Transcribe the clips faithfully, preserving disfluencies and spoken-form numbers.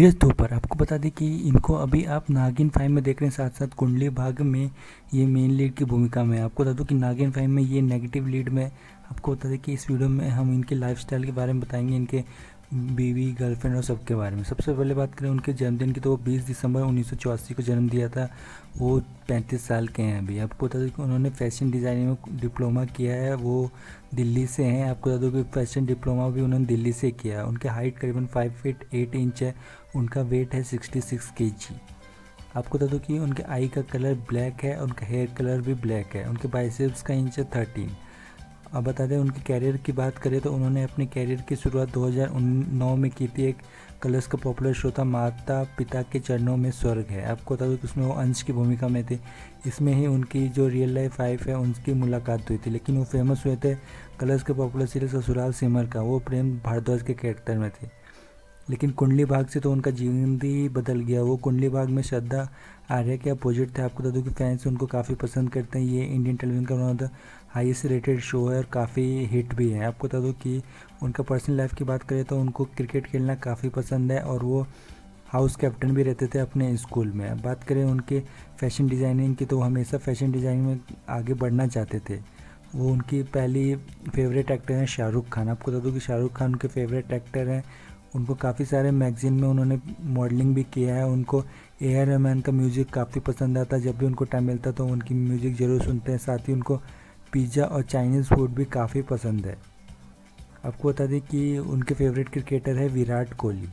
धीरज थोपर, आपको बता दें कि इनको अभी आप नागिन फाइव में देख रहे हैं, साथ साथ कुंडली भाग्य में ये मेन लीड की भूमिका में है। आपको बता दूं कि नागिन फाइव में ये नेगेटिव लीड में। आपको बता दें कि इस वीडियो में हम इनके लाइफस्टाइल के बारे में बताएंगे, इनके बीवी, गर्लफ्रेंड और सबके बारे में। सबसे पहले बात करें उनके जन्मदिन की, तो वो बीस दिसंबर उन्नीस सौ चौरासी को जन्म दिया था। वो पैंतीस साल के हैं अभी। आपको बता दें कि उन्होंने फैशन डिज़ाइनिंग में डिप्लोमा किया है, वो दिल्ली से हैं। आपको बता दो कि फैशन डिप्लोमा भी उन्होंने दिल्ली से किया है। उनके हाइट करीबन फाइव फीट एट इंच है। उनका वेट है सिक्सटी सिक्स के जी। आपको बता दो कि उनके आई का कलर ब्लैक है, उनका हेयर कलर भी ब्लैक है। उनके बाइसेप्स का इंच है थर्टीन। अब बता दें उनके कैरियर की बात करें तो उन्होंने अपने कैरियर की शुरुआत दो हज़ार नौ में की थी। एक कलर्स का पॉपुलर शो था माता पिता के चरणों में स्वर्ग है। आपको बता दो कि उसमें वो अंश की भूमिका में थे। इसमें ही उनकी जो रियल लाइफ वाइफ है उनकी मुलाकात हुई थी, लेकिन वो फेमस हुए थे कलर्स के पॉपुलर सीरीज ससुराल सिमर का। वो प्रेम भारद्वाज के कैरेक्टर में थे। लेकिन कुंडली भाग से तो उनका जीवन ही बदल गया। वो कुंडली भाग में श्रद्धा आर्या के अपोजिट थे। आपको बता दूं कि फैंस उनको काफ़ी पसंद करते हैं। ये इंडियन टेलीविजन का one of the highest rated show है और काफ़ी हिट भी है। आपको बता दूं कि उनका पर्सनल लाइफ की बात करें तो उनको क्रिकेट खेलना काफ़ी पसंद है और वो हाउस कैप्टन भी रहते थे अपने स्कूल में। अब बात करें उनके फैशन डिज़ाइनिंग की, तो वो हमेशा फैशन डिज़ाइनिंग में आगे बढ़ना चाहते थे। वो उनकी पहली फेवरेट एक्टर हैं शाहरुख खान। आपको बता दूं कि शाहरुख खान उनके फेवरेट एक्टर हैं। उनको काफ़ी सारे मैगज़ीन में उन्होंने मॉडलिंग भी किया है। उनको ए आर रहमान का म्यूज़िक काफ़ी पसंद आता है। जब भी उनको टाइम मिलता तो उनकी म्यूज़िक ज़रूर सुनते हैं। साथ ही उनको पिज़्ज़ा और चाइनीज़ फूड भी काफ़ी पसंद है। आपको बता दें कि उनके फेवरेट क्रिकेटर है विराट कोहली।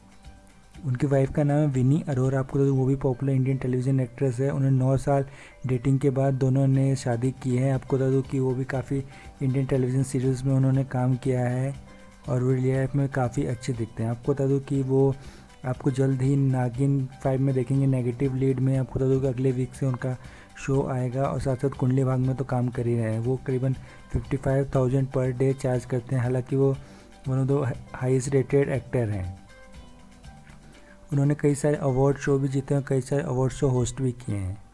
उनकी वाइफ का नाम है विनी अरोरा। आपको तो वो भी पॉपुलर इंडियन टेलीविज़न एक्ट्रेस है। उन्होंने नौ साल डेटिंग के बाद दोनों ने शादी की है। आपको बता दूँ कि वो भी काफ़ी इंडियन टेलीविज़न सीरीज़ में उन्होंने काम किया है और वो रियल लाइफ में काफ़ी अच्छे दिखते हैं। आपको बता दूं कि वो आपको जल्द ही नागिन फाइव में देखेंगे नेगेटिव लीड में। आपको बता दूं कि अगले वीक से उनका शो आएगा और साथ साथ कुंडली भाग में तो काम कर ही रहे हैं। वो करीबन फिफ्टी फाइव थाउजेंड पर डे चार्ज करते हैं। हालांकि वो one of the highest rated actor हैं। उन्होंने कई सारे अवार्ड शो भी जीते हैं, कई सारे अवार्ड शो होस्ट भी किए हैं।